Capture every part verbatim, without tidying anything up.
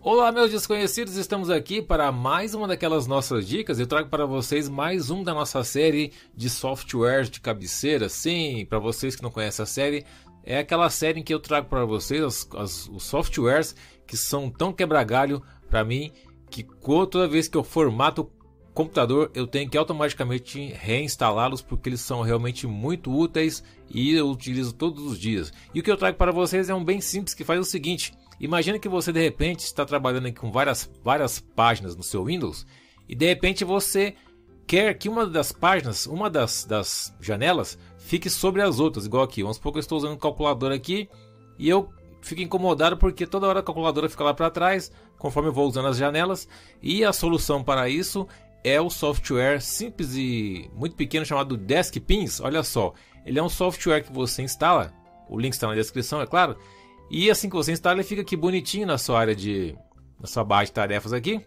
Olá, meus desconhecidos, estamos aqui para mais uma daquelas nossas dicas. Eu trago para vocês mais um da nossa série de softwares de cabeceira. Sim, para vocês que não conhecem a série, é aquela série em que eu trago para vocês as, as, os softwares que são tão quebra-galho para mim que toda vez que eu formato o computador eu tenho que automaticamente reinstalá-los porque eles são realmente muito úteis e eu utilizo todos os dias. E o que eu trago para vocês é um bem simples que faz o seguinte: imagina que você de repente está trabalhando aqui com várias, várias páginas no seu Windows e de repente você quer que uma das páginas, uma das, das janelas fique sobre as outras, igual aqui. Vamos supor que eu estou usando um calculador aqui e eu fico incomodado porque toda hora a calculadora fica lá para trás conforme eu vou usando as janelas, e a solução para isso é o software simples e muito pequeno chamado Deskpins. Olha só, ele é um software que você instala, o link está na descrição, é claro. E assim que você instala, ele fica aqui bonitinho na sua área de, na sua barra de tarefas aqui.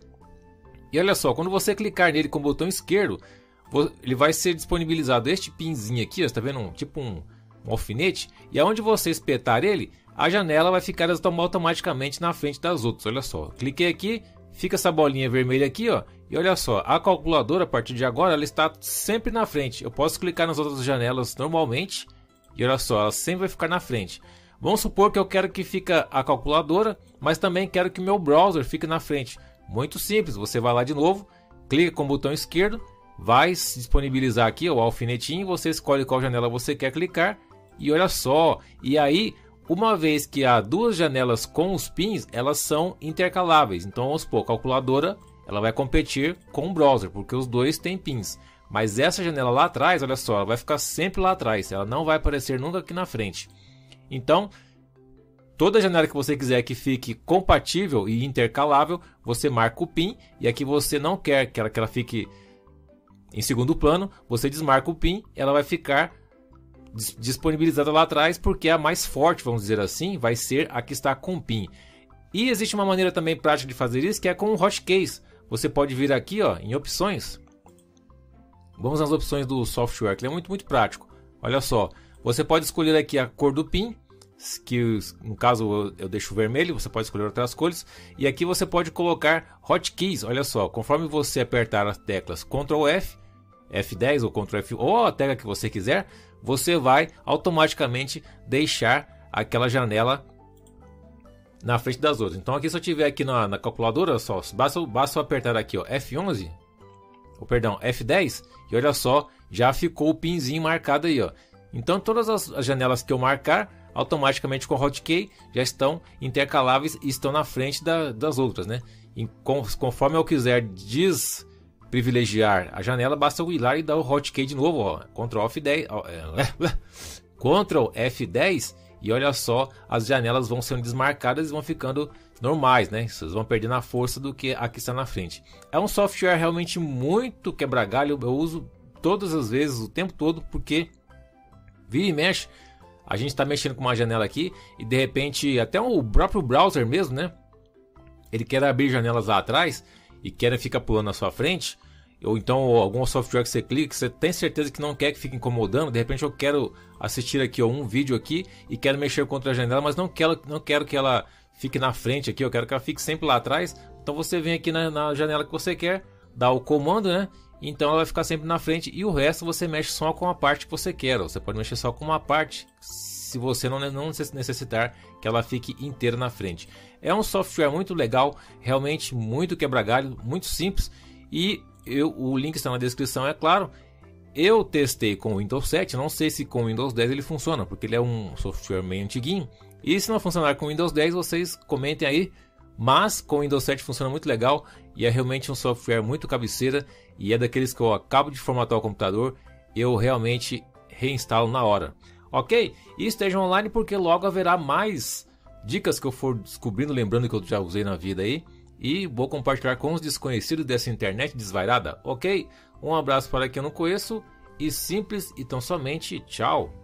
E olha só, quando você clicar nele com o botão esquerdo, ele vai ser disponibilizado este pinzinho aqui, ó, você está vendo, um, tipo um, um alfinete. E aonde você espetar ele, a janela vai ficar automaticamente na frente das outras. Olha só, cliquei aqui, fica essa bolinha vermelha aqui, ó. E olha só, a calculadora a partir de agora ela está sempre na frente. Eu posso clicar nas outras janelas normalmente e olha só, ela sempre vai ficar na frente. Vamos supor que eu quero que fique a calculadora, mas também quero que o meu browser fique na frente. Muito simples, você vai lá de novo, clica com o botão esquerdo, vai se disponibilizar aqui o alfinetinho, você escolhe qual janela você quer clicar e olha só. E aí, uma vez que há duas janelas com os pins, elas são intercaláveis. Então vamos supor, a calculadora ela vai competir com o browser, porque os dois têm pins. Mas essa janela lá atrás, olha só, ela vai ficar sempre lá atrás, ela não vai aparecer nunca aqui na frente. Então, toda janela que você quiser que fique compatível e intercalável, você marca o pin. E aqui você não quer que ela, que ela fique em segundo plano, você desmarca o pin, ela vai ficar disponibilizada lá atrás, porque a mais forte, vamos dizer assim, vai ser a que está com pin. E existe uma maneira também prática de fazer isso, que é com o hotkeys. Você pode vir aqui, ó, em opções. Vamos nas opções do software, que é muito, muito prático. Olha só, você pode escolher aqui a cor do pin, que no caso eu deixo vermelho, você pode escolher outras cores. E aqui você pode colocar hotkeys. Olha só, conforme você apertar as teclas control F, F dez ou control F, ou a tecla que você quiser, você vai automaticamente deixar aquela janela na frente das outras. Então aqui, se eu tiver aqui na, na calculadora, só basta, basta eu apertar aqui, ó, F onze, ou perdão, F dez, e olha só, já ficou o pinzinho marcado aí, ó. Então todas as, as janelas que eu marcar, automaticamente com o hotkey já estão intercaláveis e estão na frente da, das outras, né? E com, conforme eu quiser desprivilegiar a janela, basta eu ir lá e dar o hotkey de novo, ó, control F dez, ó, é, control F dez, e olha só, as janelas vão sendo desmarcadas e vão ficando normais, né? Vocês vão perdendo a força do que a que está na frente. É um software realmente muito quebra-galho, eu uso todas as vezes, o tempo todo, porque vira e mexe, a gente está mexendo com uma janela aqui e de repente até o próprio browser mesmo, né? Ele quer abrir janelas lá atrás e quer ficar pulando na sua frente. Ou então algum software que você clica, que você tem certeza que não quer que fique incomodando. De repente eu quero assistir aqui ó, um vídeo aqui e quero mexer contra a janela, mas não quero, não quero que ela fique na frente aqui, eu quero que ela fique sempre lá atrás. Então você vem aqui na, na janela que você quer, dá o comando, né? Então ela vai ficar sempre na frente e o resto você mexe só com a parte que você quer. Você pode mexer só com uma parte se você não, não necessitar que ela fique inteira na frente. É um software muito legal, realmente muito quebra-galho, muito simples. E eu, o link está na descrição, é claro. Eu testei com o Windows sete, não sei se com o Windows dez ele funciona, porque ele é um software meio antiguinho. E se não funcionar com o Windows dez, vocês comentem aí. Mas com o Windows sete funciona muito legal e é realmente um software muito cabeceira e é daqueles que eu acabo de formatar o computador, eu realmente reinstalo na hora. Ok? E estejam online porque logo haverá mais dicas que eu for descobrindo, lembrando que eu já usei na vida aí. E vou compartilhar com os desconhecidos dessa internet desvairada, ok? Um abraço para quem eu não conheço e simples e tão somente tchau!